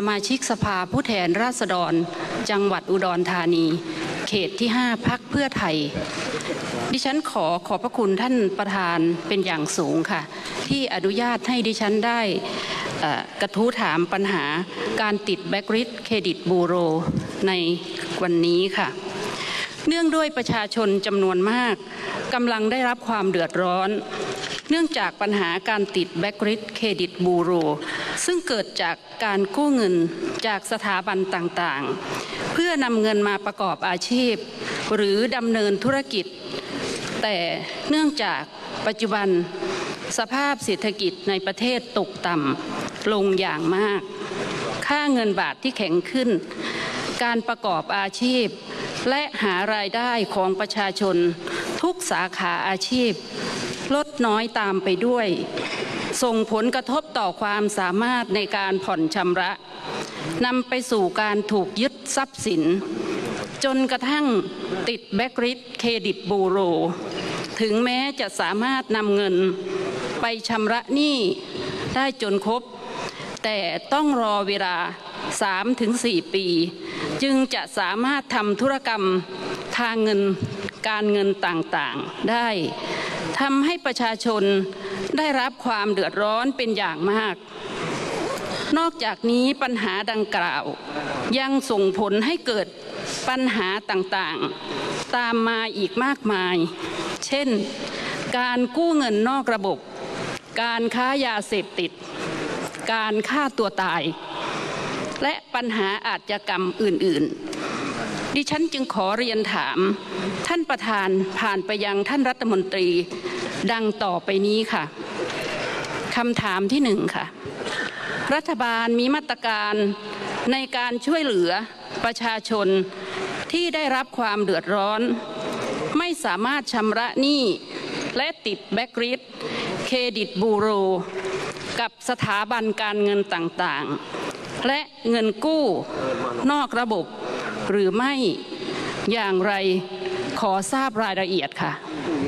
มาชิกสภาผู้แทนราษฎรจังหวัดอุดรธานีเขตที่ 5 พรรคเพื่อไทยดิฉันขอบพระคุณท่านประธานเป็นอย่างสูงค่ะที่อนุญาตให้ดิฉันได้กระทู้ถามปัญหาการติดแบล็คลิสต์เครดิตบูโรในวันนี้ค่ะเนื่องด้วยประชาชนจำนวนมากกำลังได้รับความเดือดร้อนเนื่องจากปัญหาการติดแบล็คลิสต์เครดิตบูโรซึ่งเกิดจากการกู้เงินจากสถาบันต่างๆเพื่อนำเงินมาประกอบอาชีพหรือดำเนินธุรกิจแต่เนื่องจากปัจจุบันสภาพเศรษฐกิจในประเทศตกต่ำลงอย่างมากค่าเงินบาทที่แข็งขึ้นการประกอบอาชีพและหารายได้ของประชาชนทุกสาขาอาชีพลดน้อยตามไปด้วยส่งผลกระทบต่อความสามารถในการผ่อนชำระนำไปสู่การถูกยึดทรัพย์สินจนกระทั่งติดแบล็คลิสต์เครดิตบูโรถึงแม้จะสามารถนำเงินไปชำระหนี้ได้จนครบแต่ต้องรอเวลา 3-4 ปีจึงจะสามารถทำธุรกรรมทางการเงินต่างๆได้ทำให้ประชาชนได้รับความเดือดร้อนเป็นอย่างมากนอกจากนี้ปัญหาดังกล่าวยังส่งผลให้เกิดปัญหาต่างๆตามมาอีกมากมายเช่นการกู้เงินนอกระบบการค้ายาเสพติดการฆ่าตัวตายและปัญหาอาชญากรรมอื่นๆดิฉันจึงขอเรียนถามท่านประธานผ่านไปยังท่านรัฐมนตรีดังต่อไปนี้ค่ะคำถามที่1ค่ะรัฐบาลมีมาตรการในการช่วยเหลือประชาชนที่ได้รับความเดือดร้อนไม่สามารถชำระหนี้และติดแบล็คลิสต์เครดิตบูโรกับสถาบันการเงินต่างๆและเงินกู้นอกระบบหรือไม่อย่างไรขอทราบรายละเอียดค่ะ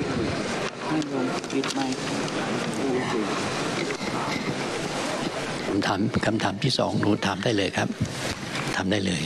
คำถามที่2หนูถามได้เลยครับถามได้เลย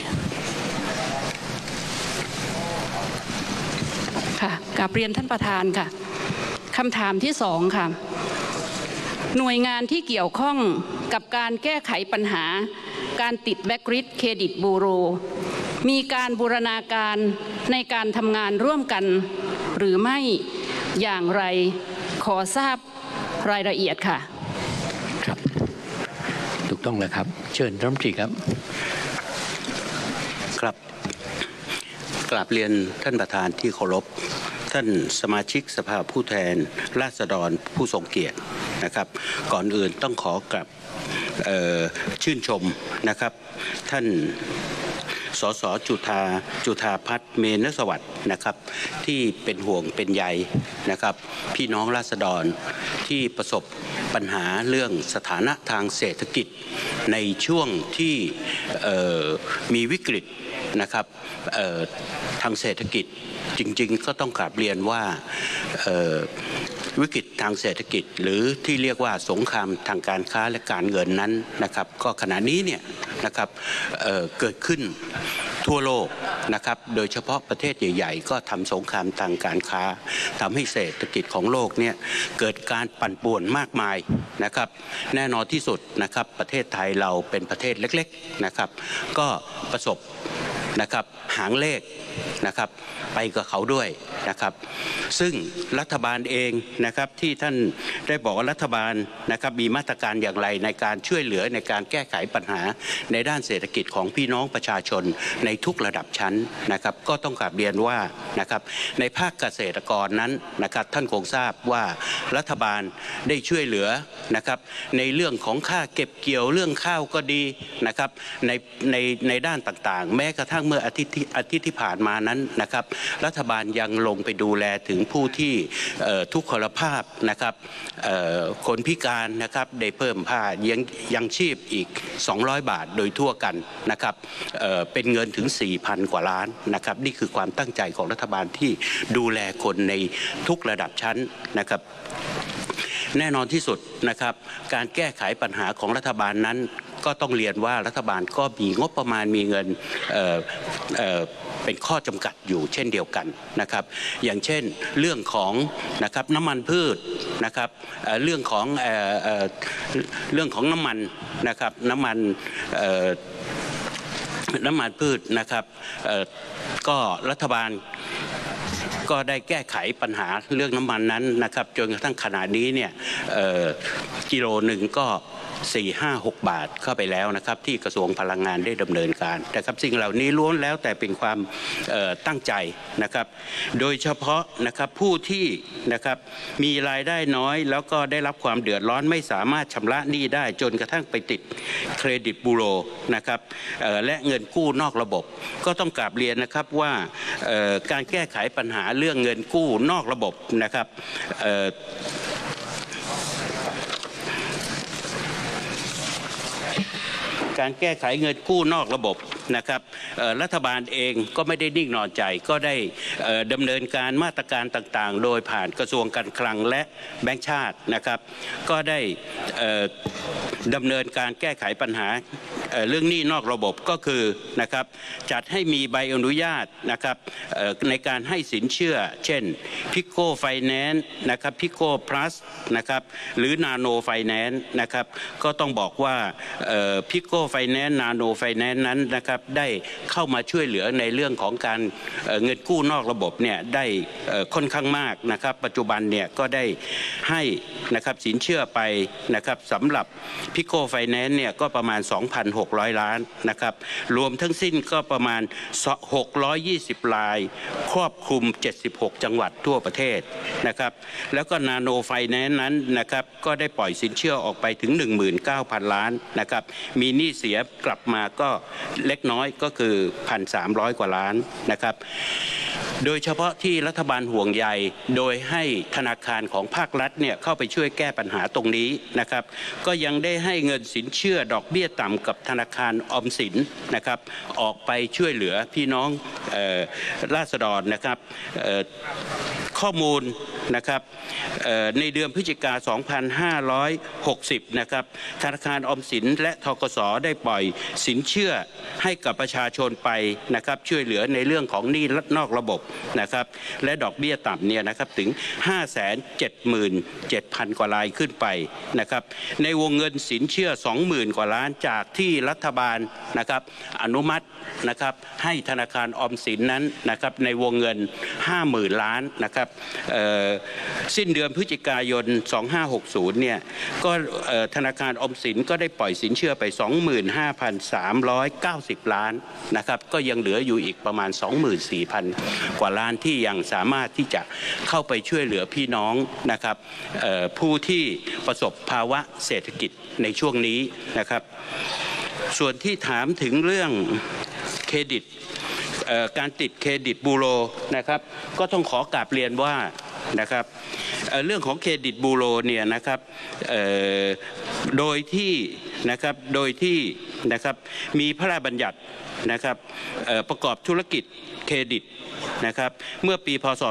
ค่ะกราบเรียนท่านประธานค่ะคำถามที่2ค่ะหน่วยงานที่เกี่ยวข้องกับการแก้ไขปัญหาการติดแบล็คลิสต์เครดิตบูโรมีการบูรณาการในการทำงานร่วมกันหรือไม่อย่างไรขอทราบรายละเอียดค่ะครับถูกต้องแล้วครับเชิญรัฐมนตรีครับครับกราบเรียนท่านประธานที่เคารพท่านสมาชิกสภาผู้แทนราษฎรผู้ทรงเกียรตินะครับก่อนอื่นต้องขอกราบชื่นชมนะครับท่านสสจุฑาภัทรเมนสวัสดิ์นะครับที่เป็นห่วงเป็นใยนะครับพี่น้องราษฎรที่ประสบปัญหาเรื่องสถานะทางเศรษฐกิจในช่วงที่มีวิกฤตนะครับทางเศรษฐกิจจริงๆก็ต้องกราบเรียนว่าวิกฤตทางเศรษฐกิจหรือที่เรียกว่าสงครามทางการค้าและการเงินนั้นนะครับก็ขณะนี้เนี่ยนะครับเกิดขึ้นทั่วโลกนะครับโดยเฉพาะประเทศใหญ่ๆก็ทำสงครามทางการค้าทำให้เศรษฐกิจของโลกเนี่ยเกิดการปั่นป่วนมากมายนะครับแน่นอนที่สุดนะครับประเทศไทยเราเป็นประเทศเล็กๆนะครับก็ประสบนะครับหางเลขนะครับไปกับเขาด้วยนะครับซึ่งรัฐบาลเองนะครับที่ท่านได้บอกว่ารัฐบาลนะครับมีมาตรการอย่างไรในการช่วยเหลือในการแก้ไขปัญหาในด้านเศรษฐกิจของพี่น้องประชาชนในทุกระดับชั้นนะครับก็ต้องกราบเรียนว่านะครับในภาคเกษตรกรนั้นนะครับท่านคงทราบว่ารัฐบาลได้ช่วยเหลือนะครับในเรื่องของค่าเก็บเกี่ยวเรื่องข้าวก็ดีนะครับในด้านต่างๆแม้กระทั่งเมื่ออาทิตย์ที่ผ่านมานั้นนะครับรัฐบาลยังลงไปดูแลถึงผู้ที่ทุกขลภาพนะครับคนพิการนะครับได้เพิ่มค่ายังชีพอีก200 บาทโดยทั่วกันนะครับเป็นเงินถึง 4,000 กว่าล้านนะครับนี่คือความตั้งใจของรัฐบาลที่ดูแลคนในทุกระดับชั้นนะครับ แน่นอนที่สุดนะครับการแก้ไขปัญหาของรัฐบาลนั้นก็ต้องเรียนว่ารัฐบาลก็มีงบประมาณมีเงินเป็นข้อจำกัดอยู่เช่นเดียวกันนะครับอย่างเช่นเรื่องของนะครับน้ำมันพืชนะครับเรื่องของน้ำมันนะครับน้ำมันพืชนะครับก็รัฐบาลก็ได้แก้ไขปัญหาเรื่องน้ำมันนั้นนะครับจนกระทั่งขณะนี้เนี่ยกิโลหนึ่งก็4-5-6 บาทเข้าไปแล้วนะครับที่กระทรวงพลังงานได้ดำเนินการนะครับสิ่งเหล่านี้ล้วนแล้วแต่เป็นความตั้งใจนะครับโดยเฉพาะนะครับผู้ที่นะครับมีรายได้น้อยแล้วก็ได้รับความเดือดร้อนไม่สามารถชำระหนี้ได้จนกระทั่งไปติดเครดิตบูโรนะครับและเงินกู้นอกระบบก็ต้องกราบเรียนนะครับว่าการแก้ไขปัญหาเรื่องเงินกู้นอกระบบนะครับการแก้ไขเงินกู้นอกระบบนะครับรัฐบาลเองก็ไม่ได้นิ่งนอนใจก็ได้ดำเนินการมาตรการต่างๆโดยผ่านกระทรวงการคลังและแบงก์ชาตินะครับก็ได้ดำเนินการแก้ไขปัญหาเรื่องหนี้นอกระบบก็คือนะครับจัดให้มีใบอนุญาตนะครับในการให้สินเชื่อเช่นพิโก้ไฟแนนซ์นะครับพิโก้พลัสนะครับหรือนาโนไฟแนนซ์นะครับก็ต้องบอกว่าพิโก้ไฟแนนซ์นาโนไฟแนนซ์นั้นนะครับได้เข้ามาช่วยเหลือในเรื่องของการเงินกู้นอกระบบเนี่ยได้ค่อนข้างมากนะครับปัจจุบันเนี่ยก็ได้ให้นะครับสินเชื่อไปนะครับสำหรับพิโก้ไฟแนนซ์เนี่ยก็ประมาณ 2,600 ล้านนะครับรวมทั้งสิ้นก็ประมาณ620รายครอบคลุม76จังหวัดทั่วประเทศนะครับแล้วก็นาโนไฟแนนซ์นั้นนะครับก็ได้ปล่อยสินเชื่อออกไปถึง 19,000 ล้านนะครับมีหนี้เสียกลับมาก็เล็กน้อยก็คือ 1,300 กว่าล้านนะครับโดยเฉพาะที่รัฐบาลห่วงใยโดยให้ธนาคารของภาครัฐเนี่ยเข้าไปช่วยแก้ปัญหาตรงนี้นะครับก็ยังได้ให้เงินสินเชื่อดอกเบี้ยต่ำกับธนาคารออมสินนะครับออกไปช่วยเหลือพี่น้องราษฎรนะครับข้อมูลนะครับในเดือนพฤศจิกายน 2560นะครับธนาคารออมสินและธกส.ได้ปล่อยสินเชื่อให้กับประชาชนไปนะครับช่วยเหลือในเรื่องของหนี้นอกระบบนะครับและดอกเบี้ยต่ำเนี่ยนะครับถึง 577,000 กว่ารายขึ้นไปนะครับในวงเงินสินเชื่อ 20,000 กว่าล้านจากที่รัฐบาลนะครับอนุมัตินะครับให้ธนาคารออมสินนั้นนะครับในวงเงิน 50,000 ล้านนะครับสิ้นเดือนพฤศจิกายน 2560เนี่ยก็ธนาคารออมสินก็ได้ปล่อยสินเชื่อไป 25,390 ล้านนะครับก็ยังเหลืออยู่อีกประมาณ 24,000 กว่าล้านที่ยังสามารถที่จะเข้าไปช่วยเหลือพี่น้องนะครับผู้ที่ประสบภาวะเศรษฐกิจในช่วงนี้นะครับส่วนที่ถามถึงเรื่องเครดิตการติดเครดิตบูโรนะครับก็ต้องขอกราบเรียนว่านะครับเรื่องของเครดิตบูโรเนี่ยนะครับโดยที่นะครับมีพระราชบัญญัตินะครับประกอบธุรกิจเครดิตนะครับเมื่อปีพ.ศ.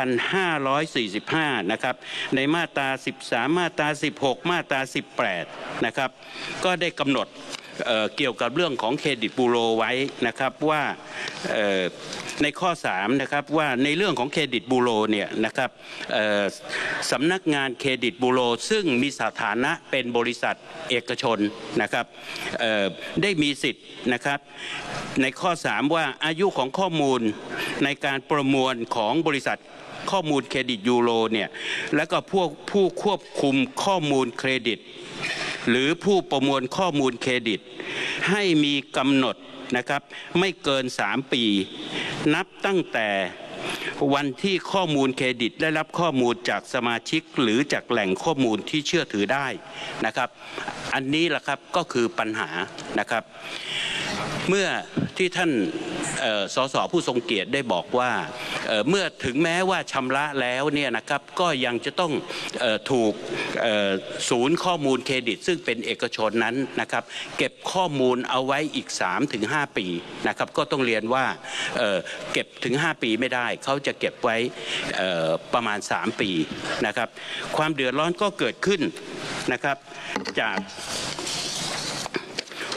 2545นะครับในมาตรา13มาตรา16มาตรา18นะครับก็ได้กำหนดเกี่ยวกับเรื่องของเครดิตบูโรไว้นะครับว่าในข้อ3นะครับว่าในเรื่องของเครดิตบูโรเนี่ยนะครับสำนักงานเครดิตบูโรซึ่งมีสถานะเป็นบริษัทเอกชนนะครับได้มีสิทธิ์นะครับในข้อ3ว่าอายุของข้อมูลในการประมวลของบริษัทข้อมูลเครดิตยูโรเนี่ยและก็ผู้ควบคุมข้อมูลเครดิตหรือผู้ประมวลข้อมูลเครดิตให้มีกำหนดนะครับไม่เกิน3 ปีนับตั้งแต่วันที่ข้อมูลเครดิตได้รับข้อมูลจากสมาชิกหรือจากแหล่งข้อมูลที่เชื่อถือได้นะครับอันนี้แหละครับก็คือปัญหานะครับเมื่อที่ท่านสสผู้ทรงเกียรติได้บอกว่าเมื่อถึงแม้ว่าชำระแล้วเนี่ยนะครับก็ยังจะต้องถูกศูนย์ข้อมูลเครดิตซึ่งเป็นเอกชนนั้นนะครับเก็บข้อมูลเอาไว้อีก 3-5 ปีนะครับก็ต้องเรียนว่าเก็บถึง5 ปีไม่ได้เขาจะเก็บไว้ประมาณ3 ปีนะครับความเดือดร้อนก็เกิดขึ้นนะครับจาก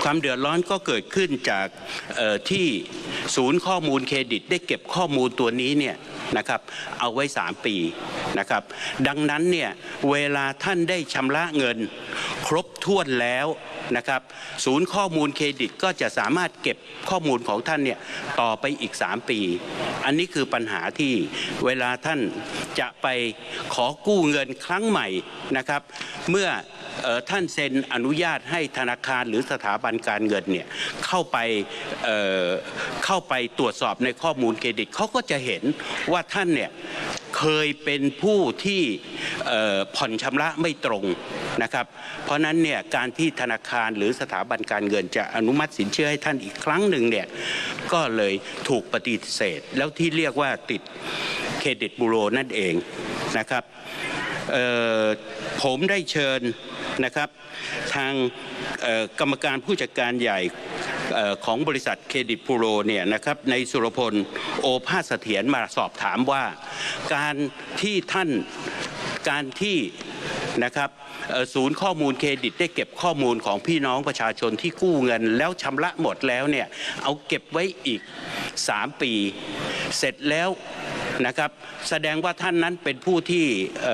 ความเดือดร้อนก็เกิดขึ้นจากที่ศูนย์ข้อมูลเครดิตได้เก็บข้อมูลตัวนี้เนี่ยนะครับเอาไว้3 ปีนะครับดังนั้นเนี่ยเวลาท่านได้ชำระเงินครบถ้วนแล้วนะครับศูนย์ข้อมูลเครดิตก็จะสามารถเก็บข้อมูลของท่านเนี่ยต่อไปอีก3 ปีอันนี้คือปัญหาที่เวลาท่านจะไปขอกู้เงินครั้งใหม่นะครับเมื่อท่านเซ็นอนุญาตให้ธนาคารหรือสถาบันการเงินเนี่ยเข้าไปตรวจสอบในข้อมูลเครดิตเขาก็จะเห็นว่าท่านเนี่ยเคยเป็นผู้ที่ผ่อนชำระไม่ตรงนะครับเพราะนั้นเนี่ยการที่ธนาคารหรือสถาบันการเงินจะอนุมัติสินเชื่อให้ท่านอีกครั้งหนึ่งเนี่ยก็เลยถูกปฏิเสธแล้วที่เรียกว่าติดเครดิตบูโรนั่นเองนะครับผมได้เชิญนะครับทางกรรมการผู้จัดการใหญ่ของบริษัทเครดิตบูโรเนี่ยนะครับในสุรพลโอภาสเสถียรมาสอบถามว่าการที่นะครับศูนย์ข้อมูลเครดิตได้เก็บข้อมูลของพี่น้องประชาชนที่กู้เงินแล้วชำระหมดแล้วเนี่ยเอาเก็บไว้อีก3 ปีเสร็จแล้วนะครับแสดงว่าท่านนั้นเป็นผู้ที่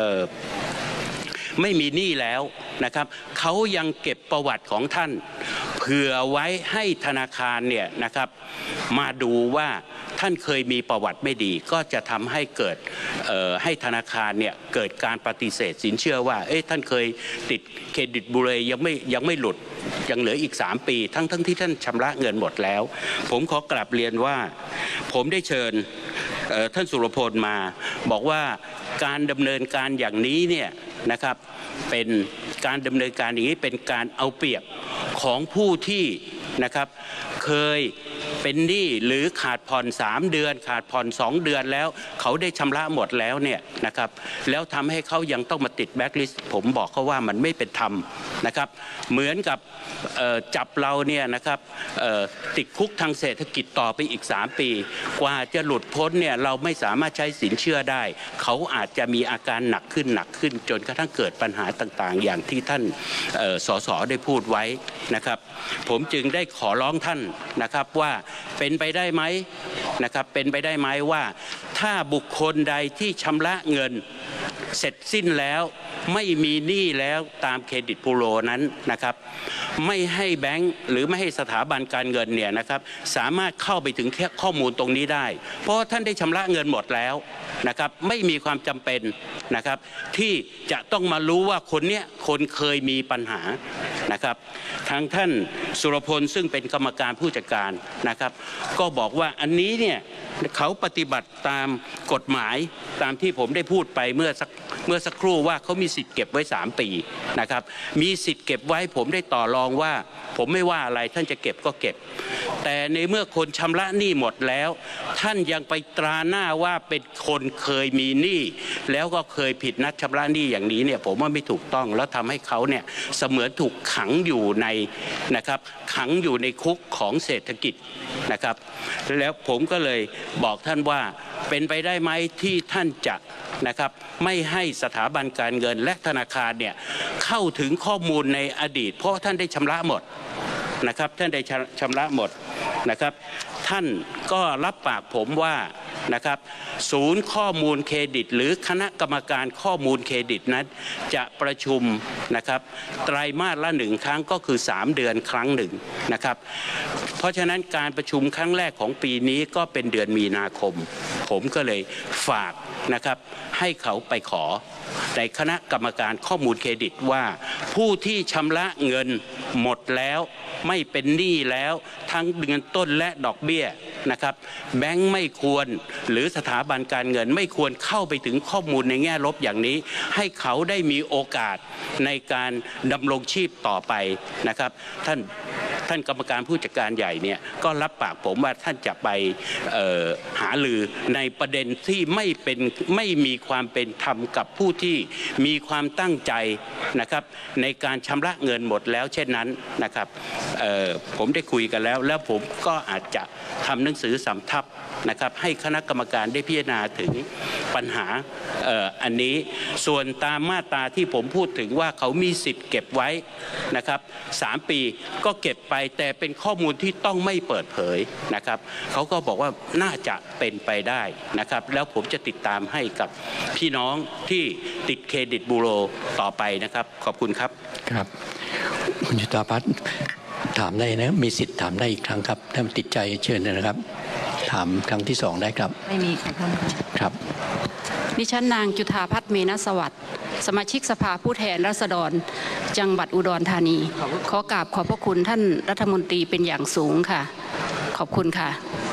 ไม่มีหนี้แล้วนะครับเขายังเก็บประวัติของท่านเผื่อไว้ให้ธนาคารเนี่ยนะครับมาดูว่าท่านเคยมีประวัติไม่ดีก็จะทำให้เกิดให้ธนาคารเนี่ยเกิดการปฏิเสธสินเชื่อว่าท่านเคยติดเครดิตบูโรยังไม่หลุดยังเหลืออีก3 ปีทั้งที่ท่านชำระเงินหมดแล้วผมขอกราบเรียนว่าผมได้เชิญท่านสุรพลมาบอกว่าการดำเนินการอย่างนี้เนี่ยนะครับเป็นการดำเนินการอย่างนี้เป็นการเอาเปรียบของผู้ที่นะครับเคยเป็นหนี้หรือขาดผ่อน3 เดือนขาดผ่อน2 เดือนแล้วเขาได้ชำระหมดแล้วเนี่ยนะครับแล้วทำให้เขายังต้องมาติดแบล็คลิสต์ผมบอกเขาว่ามันไม่เป็นธรรมนะครับเหมือนกับจับเราเนี่ยนะครับติดคุกทางเศรษฐกิจต่อไปอีก3 ปีกว่าจะหลุดพ้นเนี่ยเราไม่สามารถใช้สินเชื่อได้เขาอาจจะมีอาการหนักขึ้นจนกระทั่งเกิดปัญหาต่างๆอย่างที่ท่านสสได้พูดไว้นะครับผมจึงได้ขอร้องท่านนะครับว่าเป็นไปได้ไหมนะครับเป็นไปได้ไหมว่าถ้าบุคคลใดที่ชำระเงินเสร็จสิ้นแล้วไม่มีหนี้แล้วตามเครดิตบูโรนั้นนะครับไม่ให้แบงก์หรือไม่ให้สถาบันการเงินเนี่ยนะครับสามารถเข้าไปถึงแค่ข้อมูลตรงนี้ได้เพราะท่านได้ชำระเงินหมดแล้วนะครับไม่มีความจำเป็นนะครับที่จะต้องมารู้ว่าคนเนี้ยคนเคยมีปัญหานะครับทางท่านสุรพลซึ่งเป็นกรรมการผู้จัดการนะครับก็บอกว่าอันนี้เนี่ยเขาปฏิบัติตามกฎหมายตามที่ผมได้พูดไปเมื่อสักครู่ว่าเขามีสิทธิ์เก็บไว้3 ปีนะครับมีสิทธิ์เก็บไว้ผมได้ต่อรองว่าผมไม่ว่าอะไรท่านจะเก็บก็เก็บแต่ในเมื่อคนชำระหนี้หมดแล้วท่านยังไปตราหน้าว่าเป็นคนเคยมีหนี้แล้วก็เคยผิดนัดชำระหนี้อย่างนี้เนี่ยผมว่าไม่ถูกต้องแล้วทำให้เขาเนี่ยเสมือนถูกขังอยู่ในนะครับขังอยู่ในคุกของเศรษฐกิจนะครับแล้วผมก็เลยบอกท่านว่าเป็นไปได้ไหมที่ท่านจะนะครับไม่ให้สถาบันการเงินและธนาคารเนี่ยเข้าถึงข้อมูลในอดีตเพราะท่านได้ชำระหมดนะครับท่านได้ชำระหมดนะครับท่านก็รับปากผมว่านะครับศูนย์ข้อมูลเครดิตหรือคณะกรรมการข้อมูลเครดิตนั้นจะประชุมนะครับไตรมาสละ1 ครั้งก็คือ3 เดือนครั้งหนึ่งนะครับเพราะฉะนั้นการประชุมครั้งแรกของปีนี้ก็เป็นเดือนมีนาคมผมก็เลยฝากนะครับให้เขาไปขอในคณะกรรมการข้อมูลเครดิตว่าผู้ที่ชำระเงินหมดแล้วไม่เป็นหนี้แล้วทั้งเงินต้นและดอกเบี้ยนะครับแบงค์ไม่ควรหรือสถาบันการเงินไม่ควรเข้าไปถึงข้อมูลในแง่ลบอย่างนี้ให้เขาได้มีโอกาสในการดำรงชีพต่อไปนะครับท่านกรรมการผู้จัดการใหญ่เนี่ยก็รับปากผมว่าท่านจะไปหารือในประเด็นที่ไม่มีความเป็นธรรมกับผู้ที่มีความตั้งใจนะครับในการชำระเงินหมดแล้วเช่นนั้นนะครับผมได้คุยกันแล้วผมก็อาจจะทำหนังสือสำทับนะครับให้คณะกรรมการได้พิจารณาถึงปัญหาอันนี้ส่วนตามมาตราที่ผมพูดถึงว่าเขามีสิทธิ์เก็บไว้นะครับ3 ปีก็เก็บไปแต่เป็นข้อมูลที่ต้องไม่เปิดเผยนะครับเขาก็บอกว่าน่าจะเป็นไปได้นะครับแล้วผมจะติดตามให้กับพี่น้องที่ติดเครดิตบูโรต่อไปนะครับขอบคุณครับครับคุณจุฑาภัทรถามได้นะมีสิทธิ์ถามได้อีกครั้งครับถ้าติดใจเชิญนะครับถามครั้งที่2ได้ครับไม่มีค่ะท่านครับดิฉันนางจุฑาภัทร เมณสวัสดิ์สมาชิกสภาผู้แทนราษฎรจังหวัดอุดรธานีขอกราบขอบพระคุณท่านรัฐมนตรีเป็นอย่างสูงค่ะขอบคุณค่ะ